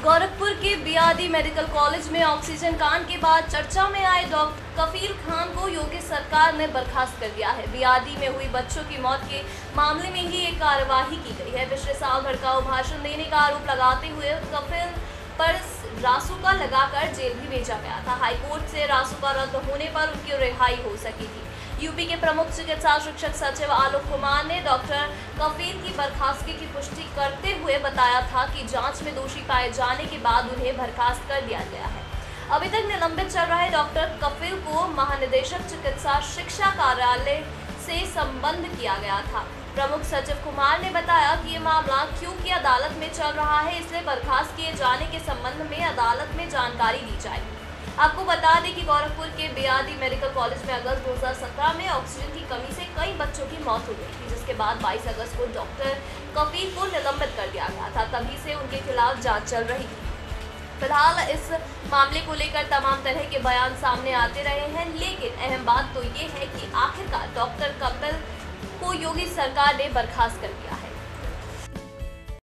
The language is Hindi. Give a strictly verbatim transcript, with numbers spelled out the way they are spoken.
गोरखपुर के बीआरडी मेडिकल कॉलेज में ऑक्सीजन कांड के बाद चर्चा में आए डॉक्टर कफील खान को योगी सरकार ने बर्खास्त कर दिया है। बीआरडी में हुई बच्चों की मौत के मामले में ही एक कार्यवाही की गई है। पिछले साल भड़काऊ भाषण देने का आरोप लगाते हुए कफील पर रासुका लगाकर जेल भी भेजा गया था। हाईकोर्ट से रासुका रद्द होने पर उनकी रिहाई हो सकी थी। यूपी के प्रमुख चिकित्सा शिक्षक सचिव आलोक कुमार ने डॉक्टर कफील की बर्खास्तगी की पुष्टि करते हुए बताया था कि जांच में दोषी पाए जाने के बाद उन्हें बर्खास्त कर दिया गया है। अभी तक निलंबित चल रहे डॉक्टर कफील को महानिदेशक चिकित्सा शिक्षा कार्यालय से संबद्ध किया गया था। प्रमुख सचिव कुमार ने बताया कि ये मामला क्योंकि अदालत में चल रहा है, इसलिए बर्खास्त किए जाने के संबंध में अदालत में जानकारी दी जाएगी। आपको बता दें कि गोरखपुर के बीआरडी मेडिकल कॉलेज में अगस्त दो हज़ार सत्रह में ऑक्सीजन की कमी से कई बच्चों की मौत हो गई थी, जिसके बाद बाईस अगस्त को डॉक्टर कफील को निलंबित कर दिया गया था। तभी से उनके खिलाफ जांच चल रही थी। फिलहाल इस मामले को लेकर तमाम तरह के बयान सामने आते रहे हैं, लेकिन अहम बात तो ये है कि आखिरकार डॉक्टर कफील को योगी सरकार ने बर्खास्त कर दिया।